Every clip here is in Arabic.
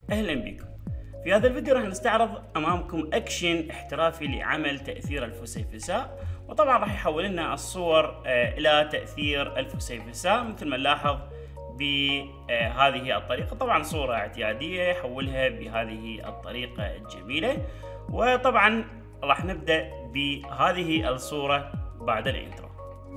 أهلا بكم. في هذا الفيديو راح نستعرض أمامكم أكشن احترافي لعمل تأثير الفسيفساء، وطبعا راح يحول لنا الصور إلى تأثير الفسيفساء مثل ما نلاحظ بهذه الطريقة. طبعا صورة اعتيادية يحولها بهذه الطريقة الجميلة، وطبعا راح نبدأ بهذه الصورة بعد الانترو.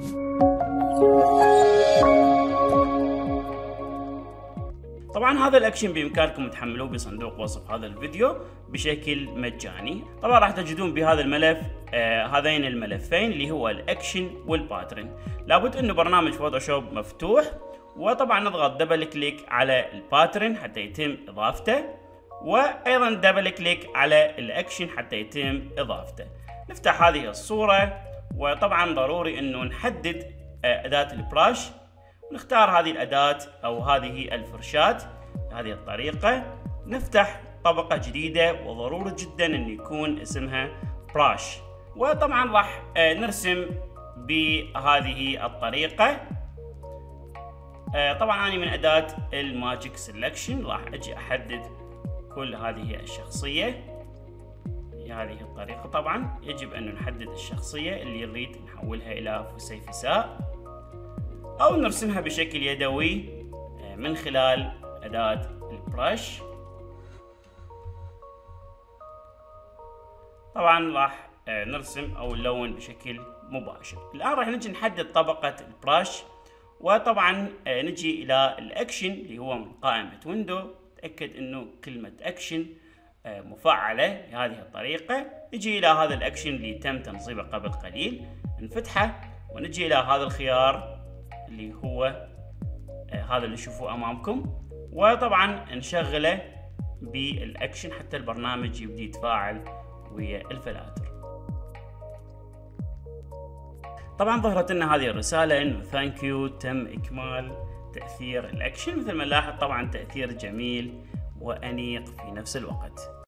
طبعا هذا الاكشن بامكانكم تحملوه بصندوق وصف هذا الفيديو بشكل مجاني. طبعا راح تجدون بهذا الملف هذين الملفين اللي هو الاكشن والباترن. لابد انه برنامج فوتوشوب مفتوح، وطبعا نضغط دبل كليك على الباترن حتى يتم اضافته، وايضا دبل كليك على الاكشن حتى يتم اضافته. نفتح هذه الصورة، وطبعا ضروري انه نحدد اداة البراش، نختار هذه الأداة أو هذه الفرشاة بهذه الطريقة. نفتح طبقة جديدة، وضروري جدا أن يكون اسمها براش، وطبعا راح نرسم بهذه الطريقة. طبعا أنا من أداة الماجيك سيلكشن راح أجي أحدد كل هذه الشخصية بهذه الطريقة. طبعا يجب أن نحدد الشخصية اللي نريد نحولها إلى فسيفساء، أو نرسمها بشكل يدوي من خلال أداة البرش. طبعا راح نرسم أو نلون بشكل مباشر. الآن راح نجي نحدد طبقة البرش، وطبعا نجي إلى الأكشن اللي هو من قائمة ويندو. تأكد إنه كلمة أكشن مفعلة بهذه الطريقة. نجي إلى هذا الأكشن اللي تم تنصيبه قبل قليل، نفتحه ونجي إلى هذا الخيار اللي هو هذا اللي تشوفوه امامكم، وطبعا نشغله بالاكشن حتى البرنامج يبدي يتفاعل ويا الفلاتر. طبعا ظهرت لنا هذه الرسالة انه ثانك يو، تم اكمال تأثير الاكشن. مثل ما نلاحظ طبعا تأثير جميل وانيق في نفس الوقت.